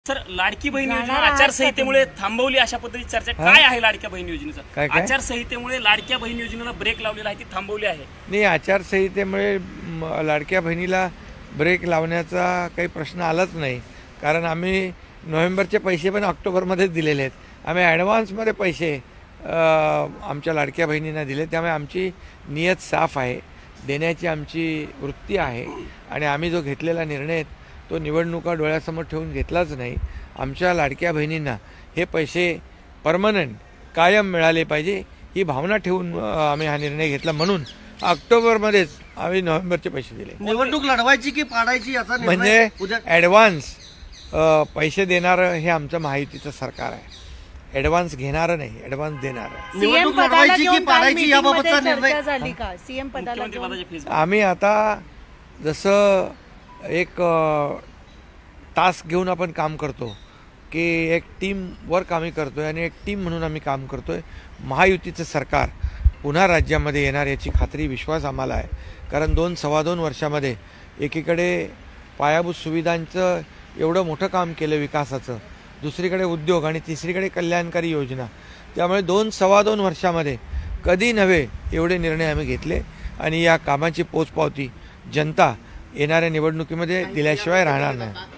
Sir, Ladki Bahin योजना आचारसंहितेमुळे थांबवली अशा पद्धतीची चर्चा काय आहे? लाडक्या बहीण योजनेचा आचारसंहितेमुळे लाडक्या बहीण योजनेला ब्रेक लावलेला आहे, ती थांबवली आहे? नाही, आचारसंहितेमुळे लाडक्या बहिणीला ब्रेक लावण्याचा काही प्रश्न आलाच नाही. कारण आम्ही नोव्हेंबरचे पैसे पण ऑक्टोबरमध्येच दिलेले आहेत. आम्ही ॲडव्हान्समध्ये पैसे आमच्या लाडक्या बहिणींना दिले. त्यामुळे आमची नियत साफ आहे, देण्याची आमची वृत्ती आहे. आणि आम्ही जो घेतलेला निर्णय तो निवडणुका डोळ्यासमोर ठेवून घेतलाच नाही. आमच्या लाडक्या बहिणींना हे पैसे परमनंट कायम मिळाले पाहिजे ही भावना ठेवून आम्ही हा निर्णय घेतला. म्हणून ऑक्टोबरमध्येच आम्ही नोव्हेंबरचे पैसे दिले. निवडणूक लढवायची की पाडायची याचा म्हणजे ॲडव्हान्स पैसे देणारं हे आमचं महायुतीचं सरकार आहे. ॲडव्हान्स घेणारं नाही, ॲडव्हान्स देणारं. निवडणूक लढवायची की पाडायची याबाबतचा निर्णय झाली का सीएम पदाला? आम्ही आता जसं एक टास्क घेऊन आपण काम करतो की एक टीम वर्क आम्ही करतोय आणि एक टीम म्हणून आम्ही काम करतोय. महायुतीचं सरकार पुन्हा राज्यामध्ये येणार याची खात्री विश्वास आम्हाला आहे. कारण 2-2.25 वर्षामध्ये एकीकडे पायाभूत सुविधांचं एवढं मोठं काम केलं विकासाचं, दुसरीकडे उद्योग आणि तिसरीकडे कल्याणकारी योजना. त्यामुळे 2-2.25 वर्षामध्ये कधी नव्हे एवढे निर्णय आम्ही घेतले आणि या कामाची पोचपावती जनता येणाऱ्या निवडणुकीमध्ये दिल्याशिवाय राहणार नाही.